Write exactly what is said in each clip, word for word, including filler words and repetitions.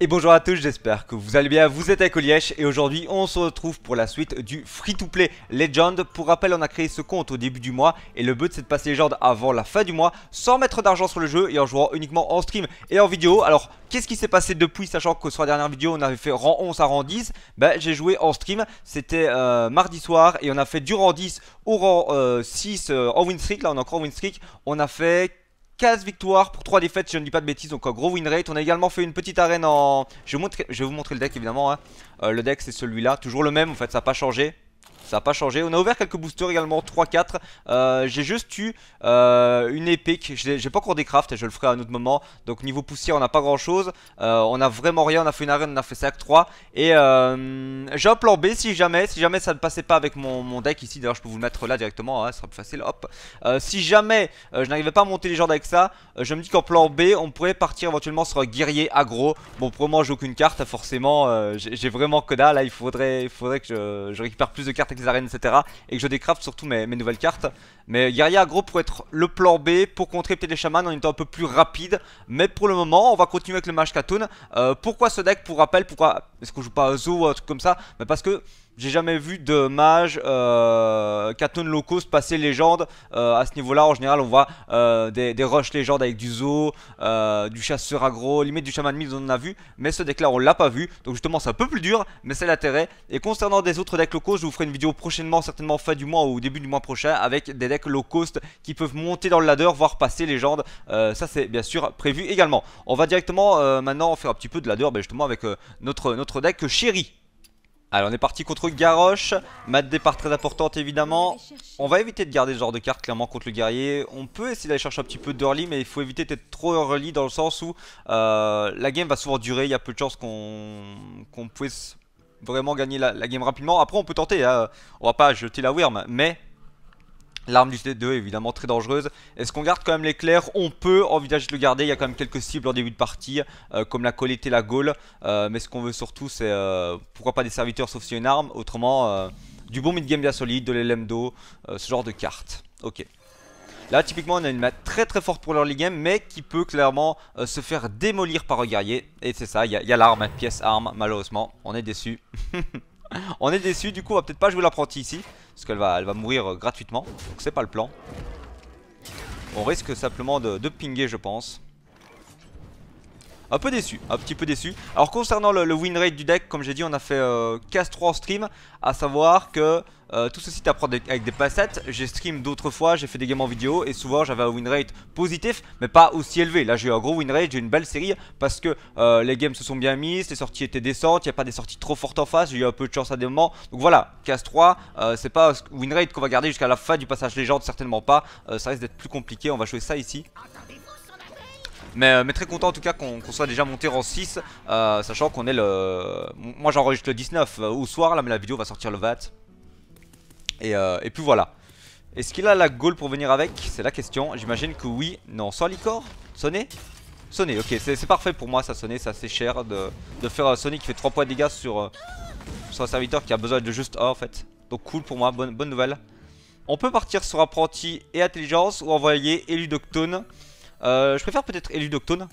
Et bonjour à tous, j'espère que vous allez bien, vous êtes avec Olièche et aujourd'hui on se retrouve pour la suite du Free-to-Play Legend. Pour rappel, on a créé ce compte au début du mois et le but c'est de passer Legend avant la fin du mois sans mettre d'argent sur le jeu et en jouant uniquement en stream et en vidéo. Alors qu'est-ce qui s'est passé depuis, sachant que sur la dernière vidéo on avait fait rang onze à rang dix? Ben j'ai joué en stream, c'était euh, mardi soir et on a fait du rang dix au rang euh, six euh, en win streak. Là on est encore en win streak, on a fait quinze victoires pour trois défaites si je ne dis pas de bêtises, donc un gros win rate. On a également fait une petite arène en... Je vais vous montrer, je vais vous montrer le deck évidemment hein. euh, Le deck c'est celui-là, toujours le même en fait, ça n'a pas changé. Ça n'a pas changé, on a ouvert quelques boosters également, trois quatre. euh, J'ai juste eu euh, une épique, j'ai pas encore des crafts, je le ferai à un autre moment. Donc niveau poussière on n'a pas grand chose, euh, on a vraiment rien, on a fait une arène, on a fait cinq trois. Et euh, j'ai un plan B si jamais, si jamais ça ne passait pas avec mon, mon deck ici. D'ailleurs je peux vous le mettre là directement, hein, ça sera plus facile, hop. euh, Si jamais euh, je n'arrivais pas à monter les gens avec ça, euh, je me dis qu'en plan B on pourrait partir éventuellement sur un guerrier aggro. Bon pour le moment j'ai aucune carte forcément, euh, j'ai vraiment que dalle. Là il faudrait, il faudrait que je, je récupère plus de cartes avec les arènes etc, et que je décraft surtout mes, mes nouvelles cartes. Mais guerrier aggro pour être le plan B, pour contrer peut-être les chamans en étant un peu plus rapide. Mais pour le moment on va continuer avec le mage Khatoon. euh, Pourquoi ce deck? Pour rappel, pourquoi est-ce qu'on joue pas à Zo ou un truc comme ça? Mais parce que j'ai jamais vu de mage euh, Khatoon low cost passer légende. euh, À ce niveau là en général on voit euh, des, des rush légendes avec du Zo, euh, du chasseur aggro, limite du chaman mid on en a vu. Mais ce deck là on l'a pas vu, donc justement c'est un peu plus dur, mais c'est l'intérêt. Et concernant des autres decks low cost, je vous ferai une vidéo prochainement, certainement fin du mois ou au début du mois prochain, avec des decks low cost qui peuvent monter dans le ladder, voire passer légende. euh, Ça c'est bien sûr prévu également. On va directement euh, maintenant faire un petit peu de ladder, ben, justement avec euh, notre, notre deck Chéri. Alors on est parti contre Garrosh, mat départ très importante évidemment. On va éviter de garder ce genre de carte clairement contre le guerrier. On peut essayer d'aller chercher un petit peu d'early, mais il faut éviter d'être trop early dans le sens où euh, la game va souvent durer. Il y a peu de chances qu'on qu'on puisse vraiment gagner la, la game rapidement. Après on peut tenter, hein. On va pas jeter la Wyrm, mais l'arme du T deux est évidemment très dangereuse. Est-ce qu'on garde quand même l'éclair? On peut envisager de le garder. Il y a quand même quelques cibles en début de partie, euh, comme la colette et la gaule. Euh, mais ce qu'on veut surtout, c'est euh, pourquoi pas des serviteurs, sauf si y a une arme. Autrement, euh, du bon mid-game bien solide, de l'Elemdo, euh, ce genre de carte. Ok. Là, typiquement, on a une map très très forte pour l'early game, mais qui peut clairement euh, se faire démolir par un guerrier. Et c'est ça, il y a, y a l'arme, hein, pièce arme, malheureusement. On est déçu. On est déçu, du coup on va peut-être pas jouer l'apprenti ici, parce qu'elle va, elle va mourir euh, gratuitement, donc c'est pas le plan. On risque simplement de, de pinguer je pense. Un peu déçu, un petit peu déçu. Alors concernant le, le win rate du deck, comme j'ai dit on a fait euh, quinze trois en stream. À savoir que euh, tout ceci t'apprend avec des passettes. J'ai stream d'autres fois, j'ai fait des games en vidéo et souvent j'avais un win rate positif, mais pas aussi élevé. Là j'ai eu un gros win rate, j'ai eu une belle série parce que euh, les games se sont bien mises, les sorties étaient décentes, il n'y a pas des sorties trop fortes en face, j'ai eu un peu de chance à des moments. Donc voilà, quinze trois, euh, c'est pas un win rate qu'on va garder jusqu'à la fin du passage légende, certainement pas. euh, Ça risque d'être plus compliqué, on va jouer ça ici. Mais, euh, mais très content en tout cas qu'on qu'on soit déjà monté en six, euh, sachant qu'on est le... Moi j'enregistre le dix-neuf euh, au soir là, mais la vidéo va sortir le vingt. Et, euh, et puis voilà. Est-ce qu'il a la gaule pour venir avec? C'est la question. J'imagine que oui. Non, sans licor. Sonner. Sonner, ok, c'est parfait pour moi ça sonner, c'est assez cher de, de faire un sonner qui fait trois points de dégâts sur, euh, sur un serviteur qui a besoin de juste un en fait. Donc cool pour moi, bonne, bonne nouvelle. On peut partir sur apprenti et intelligence ou envoyer Eludoctone. Euh, je préfère peut-être Eludoctone.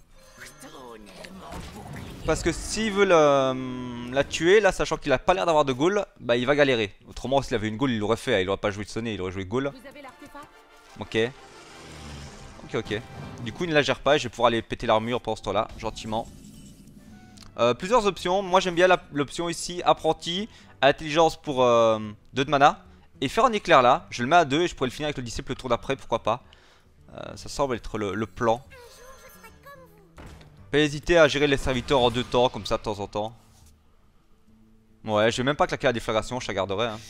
Parce que s'il veut la, la tuer, là, sachant qu'il a pas l'air d'avoir de gaule, bah il va galérer. Autrement, s'il avait une gaule, il l'aurait fait. Il aurait pas joué de sonner, il aurait joué gaule. Ok. Ok, ok. Du coup, il ne la gère pas et je vais pouvoir aller péter l'armure pendant ce temps-là, gentiment. Euh, plusieurs options. Moi, j'aime bien l'option ici, apprenti, intelligence pour euh, deux de mana. Et faire un éclair là, je le mets à deux et je pourrais le finir avec le disciple le tour d'après, pourquoi pas. Euh, ça semble être le, le plan. Pas hésiter à gérer les serviteurs en deux temps, comme ça de temps en temps. Ouais, je vais même pas claquer la déflagration, je la garderai. Hein.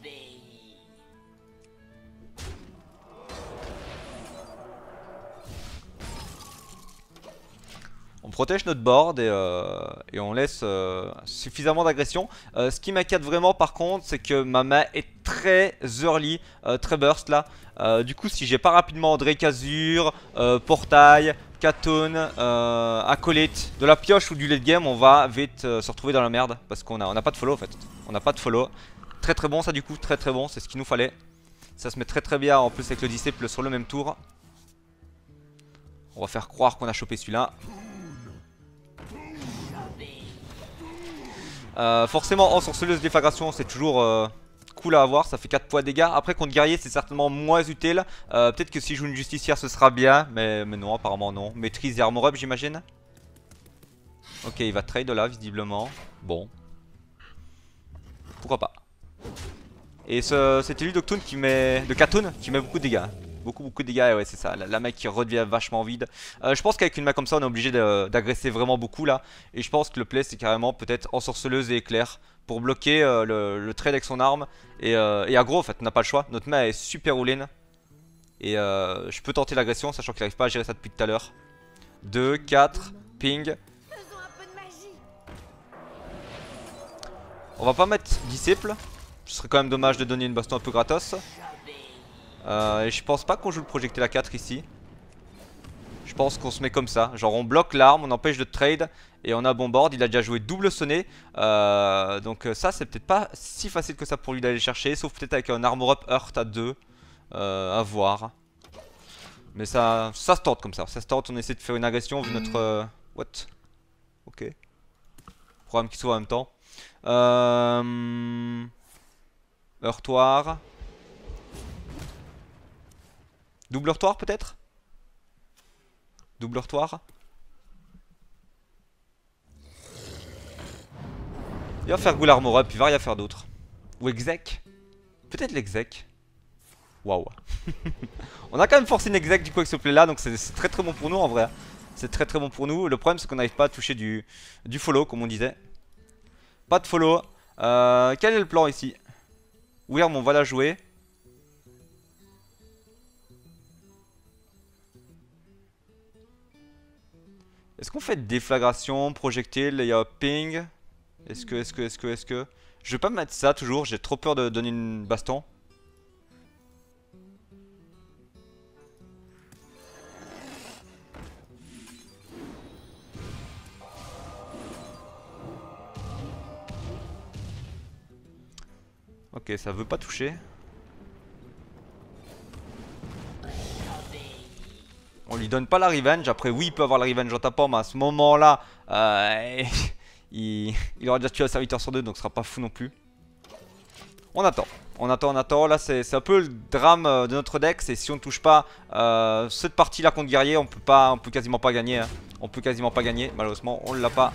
On protège notre board et, euh, et on laisse euh, suffisamment d'agression. Euh, ce qui m'inquiète vraiment par contre, c'est que ma main est très early, euh, très burst là. Euh, du coup, si j'ai pas rapidement Drake Azur, euh, Portail, Khatoon, euh, Acolyte, de la pioche ou du late game, on va vite euh, se retrouver dans la merde. Parce qu'on a, on a pas de follow en fait. On n'a pas de follow. Très très bon ça du coup, très très bon, c'est ce qu'il nous fallait. Ça se met très très bien en plus avec le disciple sur le même tour. On va faire croire qu'on a chopé celui-là. Euh, forcément, ensorceleuse déflagration, c'est toujours euh, cool à avoir. Ça fait quatre points de dégâts. Après, contre guerrier, c'est certainement moins utile. Euh, Peut-être que si je joue une justicière, ce sera bien. Mais, mais non, apparemment non. Maîtrise et armor up, j'imagine. Ok, il va trade là, visiblement. Bon. Pourquoi pas. Et ce, cet élu d'Octoon qui met. De Katoon qui met beaucoup de dégâts. Beaucoup beaucoup de dégâts, et ouais c'est ça, la, la mec qui redevient vachement vide. euh, Je pense qu'avec une mec comme ça on est obligé d'agresser vraiment beaucoup là. Et je pense que le play c'est carrément peut-être ensorceleuse et éclair pour bloquer euh, le, le trade avec son arme. Et, euh, et aggro en fait, on n'a pas le choix, notre main est super all-in. Et euh, je peux tenter l'agression sachant qu'il n'arrive pas à gérer ça depuis tout à l'heure. Deux, quatre, ping. On va pas mettre disciple. Ce serait quand même dommage de donner une baston un peu gratos. Euh, et je pense pas qu'on joue le projectile à quatre ici. Je pense qu'on se met comme ça. Genre on bloque l'arme, on empêche de trade. Et on a bon board, il a déjà joué double sonné. euh, Donc ça c'est peut-être pas si facile que ça pour lui d'aller chercher. Sauf peut-être avec un armor up hurt à deux. euh, À voir. Mais ça, ça se tente comme ça. Ça se tente, on essaie de faire une agression vu notre... Euh... What? Ok. Programme qui s'ouvre en même temps. Euh... Heurtoir. Double heurtoir peut-être? Double heurtoir. Il va faire Ghoul Armor Up, il va rien faire d'autre. Ou exec. Peut-être l'exec. Waouh. On a quand même forcé une exec du coup avec ce play là, donc c'est très très bon pour nous en vrai. C'est très très bon pour nous. Le problème c'est qu'on n'arrive pas à toucher du, du follow comme on disait. Pas de follow. euh, Quel est le plan ici? Wyrm on va la jouer. Est-ce qu'on fait déflagration, projectile, il y a ping? Est-ce que, est-ce que, est-ce que, est-ce que... Je vais pas mettre ça toujours, j'ai trop peur de donner une baston. Ok, ça veut pas toucher. On lui donne pas la revenge. Après oui il peut avoir la revenge en tapant, mais à ce moment là euh, il, il aura déjà tué un serviteur sur deux, donc ce sera pas fou non plus. On attend, on attend, on attend. Là c'est un peu le drame de notre deck. C'est si on ne touche pas euh, cette partie là contre guerrier, on peut pas, on peut quasiment pas gagner hein. On peut quasiment pas gagner, malheureusement on l'a pas.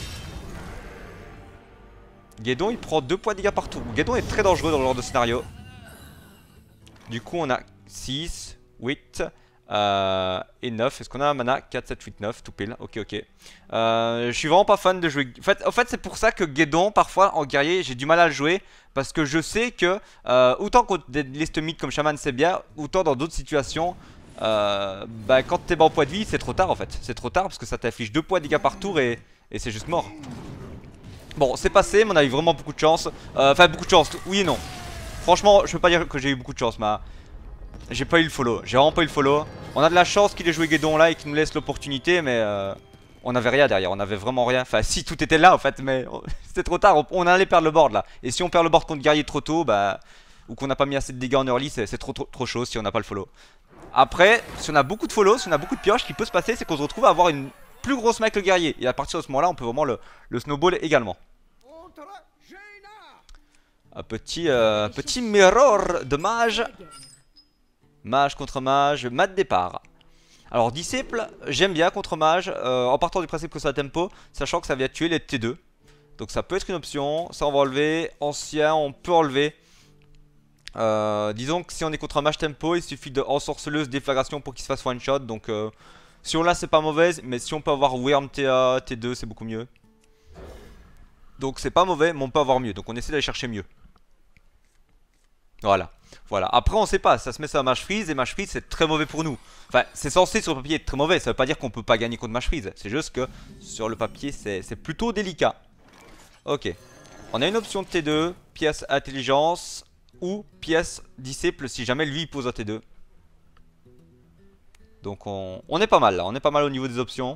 Guédon il prend deux points de dégâts par tour. Guédon est très dangereux dans ce genre de scénario. Du coup on a six, huit euh, et neuf. Est-ce qu'on a un mana? Quatre, sept, huit, neuf, tout pile. Ok, ok. Euh, je suis vraiment pas fan de jouer. En fait, en fait c'est pour ça que Guédon, parfois en guerrier, j'ai du mal à le jouer. Parce que je sais que, euh, autant contre des listes mid comme Shaman c'est bien, autant dans d'autres situations, euh, bah, quand t'es bas en poids de vie, c'est trop tard en fait. C'est trop tard parce que ça t'affiche deux points de dégâts par tour et, et c'est juste mort. Bon, c'est passé, mais on a eu vraiment beaucoup de chance. Euh, Enfin, beaucoup de chance, oui et non. Franchement, je peux pas dire que j'ai eu beaucoup de chance, mais j'ai pas eu le follow. J'ai vraiment pas eu le follow. On a de la chance qu'il ait joué Guédon là et qu'il nous laisse l'opportunité, mais euh, on avait rien derrière, on avait vraiment rien. Enfin, si, tout était là en fait, mais c'était trop tard. On, on allait perdre le board là. Et si on perd le board contre guerrier trop tôt, bah, ou qu'on n'a pas mis assez de dégâts en early, c'est trop, trop, trop chaud si on n'a pas le follow. Après, si on a beaucoup de follow, si on a beaucoup de pioches, ce qui peut se passer, c'est qu'on se retrouve à avoir une plus grosse main que le guerrier. Et à partir de ce moment-là, on peut vraiment le, le snowball également. Un petit, euh, petit mirror de mage. Mage contre mage, mat de départ. Alors disciple, j'aime bien contre mage, euh, en partant du principe que c'est un tempo, sachant que ça vient tuer les T deux. Donc ça peut être une option, ça on va enlever. Ancien, on peut enlever. euh, Disons que si on est contre un mage tempo, il suffit de ensorceleuse déflagration pour qu'il se fasse one shot. Donc euh, si on l'a c'est pas mauvaise, mais si on peut avoir Wyrm T A, T deux c'est beaucoup mieux. Donc c'est pas mauvais, mais on peut avoir mieux, donc on essaie d'aller chercher mieux. Voilà, voilà. Après on sait pas, ça se met sur mage freeze et mage freeze c'est très mauvais pour nous. Enfin c'est censé sur le papier être très mauvais, ça veut pas dire qu'on peut pas gagner contre mage freeze. C'est juste que sur le papier c'est plutôt délicat. Ok, on a une option de T deux, pièce intelligence ou pièce disciple si jamais lui il pose un T deux. Donc on, on est pas mal là, on est pas mal au niveau des options.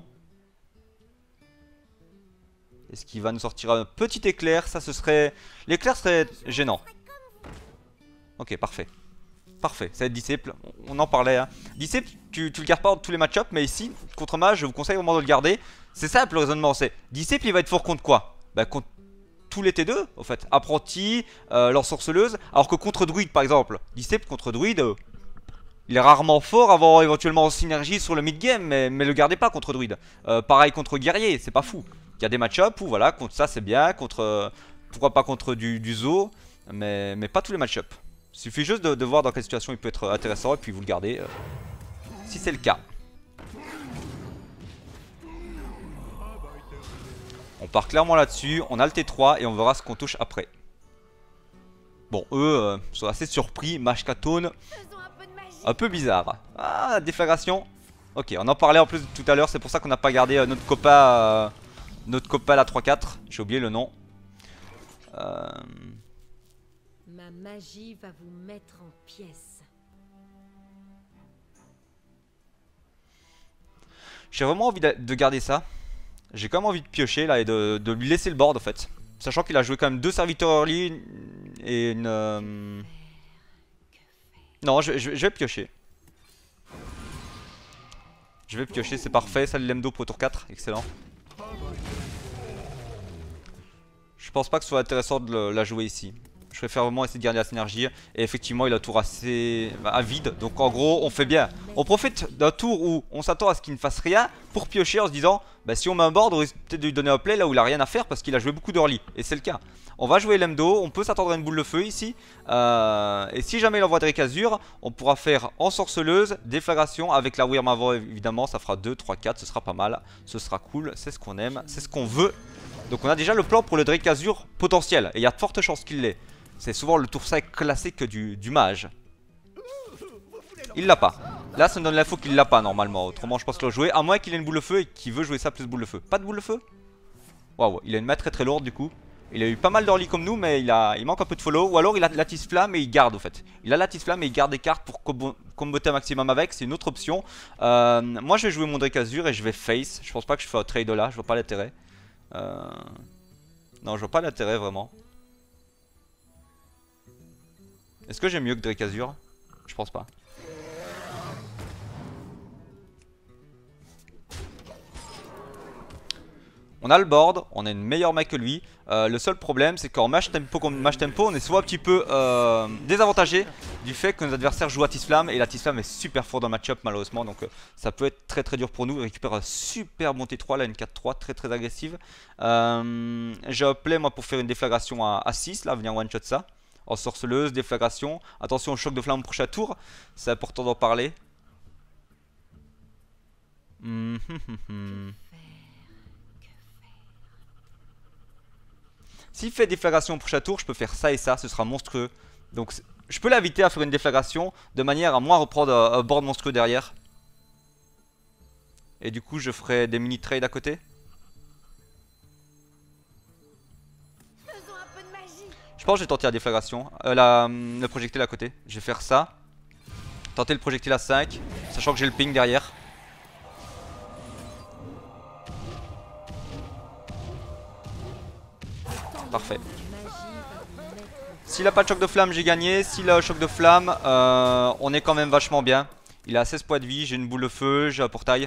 Est-ce qu'il va nous sortir un petit éclair? Ça ce serait... L'éclair serait gênant. Ok, parfait. Parfait, ça va être disciple, on en parlait hein. Disciple, tu, tu le gardes pas dans tous les match-ups, mais ici, contre mage, je vous conseille vraiment de le garder. C'est simple le raisonnement, c'est disciple il va être fort contre quoi? Bah contre tous les T deux, en fait. Apprenti, euh, l'ensorceleuse. Alors que contre druide, par exemple, Disciple contre druide, euh, il est rarement fort avant éventuellement en synergie sur le mid-game, mais, mais le gardez pas contre druide. Euh, pareil contre guerrier, c'est pas fou. Il y a des match-up où voilà, contre ça c'est bien, contre euh, pourquoi pas contre du, du zoo, mais, mais pas tous les match-up. Il suffit juste de, de voir dans quelle situation il peut être intéressant et puis vous le gardez euh, si c'est le cas. On part clairement là-dessus, on a le T trois et on verra ce qu'on touche après. Bon, eux euh, sont assez surpris, Mashkatone, un peu bizarre. Ah, déflagration. Ok, on en parlait en plus tout à l'heure, c'est pour ça qu'on n'a pas gardé euh, notre copain, euh, notre copain la trois quatre, j'ai oublié le nom. Euh... Ma magie va vous mettre en pièces. J'ai vraiment envie de garder ça. J'ai quand même envie de piocher là et de, de lui laisser le board en fait. Sachant qu'il a joué quand même deux serviteurs early et une... Euh... Non, je, je, je vais piocher. Je vais piocher, c'est parfait. Ça, le Lemdo pour tour quatre, excellent. Je pense pas que ce soit intéressant de le, la jouer ici. Je préfère vraiment essayer de garder la synergie. Et effectivement, il a un tour assez bah, vide. Donc en gros, on fait bien. On profite d'un tour où on s'attend à ce qu'il ne fasse rien pour piocher en se disant bah, si on met un board, on risque peut-être de lui donner un play là où il a rien à faire parce qu'il a joué beaucoup d'early. Et c'est le cas. On va jouer Lemdo. On peut s'attendre à une boule de feu ici. Euh, et si jamais il envoie Drake Azur, on pourra faire ensorceleuse, déflagration avec la Wyrm avant évidemment. Ça fera deux, trois, quatre. Ce sera pas mal. Ce sera cool. C'est ce qu'on aime. C'est ce qu'on veut. Donc on a déjà le plan pour le Drake Azur potentiel. Et il y a de fortes chances qu'il l'ait. C'est souvent le tour cinq classique du, du mage. Il l'a pas. Là ça me donne l'info qu'il l'a pas normalement. Autrement je pense qu'il va jouer. À moins qu'il ait une boule de feu et qu'il veut jouer ça plus boule de feu. Pas de boule de feu. Waouh, il a une main très très lourde du coup. Il a eu pas mal d'early comme nous mais il, a, il manque un peu de follow. Ou alors il a lattice flamme et il garde au fait. Il a lattice flamme et il garde des cartes pour combo comboter un maximum avec. C'est une autre option. euh, Moi je vais jouer mon Drake Azur et je vais face. Je pense pas que je fais un trade là. Je vois pas l'intérêt. euh... Non je vois pas l'intérêt vraiment. Est-ce que j'ai mieux que Drake Azur? Je pense pas. On a le board, on a une meilleure main que lui. Euh, le seul problème, c'est qu'en match tempo contre match tempo, on est souvent un petit peu euh, désavantagé du fait que nos adversaires jouent à Tisflamme. Et la Tisflamme est super fort dans le match-up, malheureusement. Donc euh, ça peut être très très dur pour nous. Il récupère un super bon T trois, là, une quatre trois, très très agressive. Euh, J'ai un play, moi, pour faire une déflagration à, à six, là, venir one-shot ça. Ensorceleuse, déflagration. Attention au choc de flamme au prochain tour. C'est important d'en parler. Mmh, mmh, mmh. S'il fait déflagration au prochain tour, je peux faire ça et ça, ce sera monstrueux. Donc je peux l'inviter à faire une déflagration de manière à moins reprendre un, un board monstrueux derrière. Et du coup je ferai des mini trades à côté. Je pense que je vais tenter la déflagration, euh, la, le projectile à côté. Je vais faire ça. Tenter le projectile à cinq, sachant que j'ai le ping derrière. Parfait. S'il a pas de choc de flamme, j'ai gagné. S'il a un choc de flamme, euh, on est quand même vachement bien. Il a seize points de vie, j'ai une boule de feu, j'ai un portail.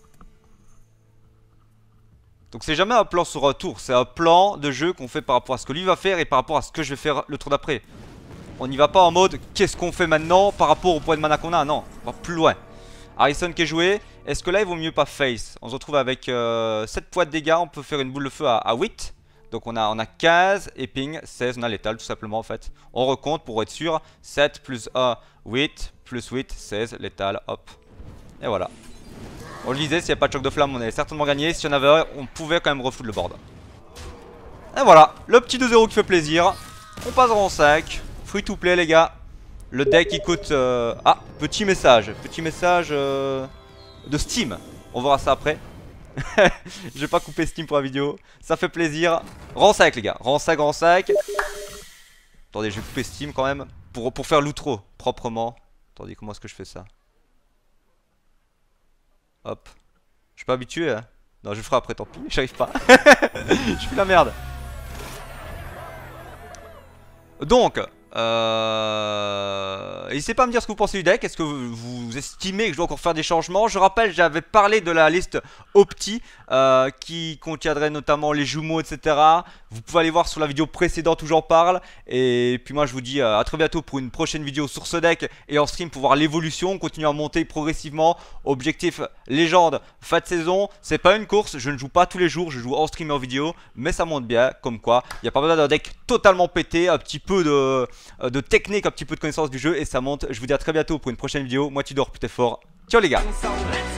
Donc c'est jamais un plan sur un tour, c'est un plan de jeu qu'on fait par rapport à ce que lui va faire et par rapport à ce que je vais faire le tour d'après. On n'y va pas en mode qu'est-ce qu'on fait maintenant par rapport au point de mana qu'on a, non, on va plus loin. Harrison qui est joué, est-ce que là il vaut mieux pas face? On se retrouve avec euh, sept points de dégâts, on peut faire une boule de feu à, à huit. Donc on a, on a quinze et ping, seize, on a létal tout simplement en fait. On recompte pour être sûr, sept plus un, huit, plus huit, seize, létal, hop. Et voilà. On le disait, s'il n'y a pas de choc de flamme, on allait certainement gagner. Si on avait un, on pouvait quand même refouler le board. Et voilà, le petit deux zéro qui fait plaisir. On passe en cinq. Free to play les gars. Le deck il coûte... Euh... Ah, petit message. Petit message euh... de Steam. On verra ça après. Je vais pas couper Steam pour la vidéo. Ça fait plaisir. Rang cinq les gars. Rang cinq, rang cinq. Attendez, je vais couper Steam quand même. Pour, pour faire l'outro proprement. Attendez, comment est-ce que je fais ça? Hop. Je suis pas habitué hein. Non je le ferai après tant pis. J'arrive pas. Je suis la merde. Donc Euh... N'hésitez pas à me dire ce que vous pensez du deck. Est-ce que vous, vous estimez que je dois encore faire des changements? Je rappelle, j'avais parlé de la liste Opti euh, qui contiendrait notamment les jumeaux, et cetera. Vous pouvez aller voir sur la vidéo précédente où j'en parle. Et puis moi je vous dis euh, à très bientôt pour une prochaine vidéo sur ce deck et en stream pour voir l'évolution. On continue à monter progressivement. Objectif légende, fin de saison. C'est pas une course, je ne joue pas tous les jours, je joue en stream et en vidéo. Mais ça monte bien, comme quoi. Il n'y a pas besoin d'un deck totalement pété, un petit peu de... de technique, un petit peu de connaissance du jeu et ça monte. Je vous dis à très bientôt pour une prochaine vidéo. Moi tu dors, plus t'es fort. Ciao les gars.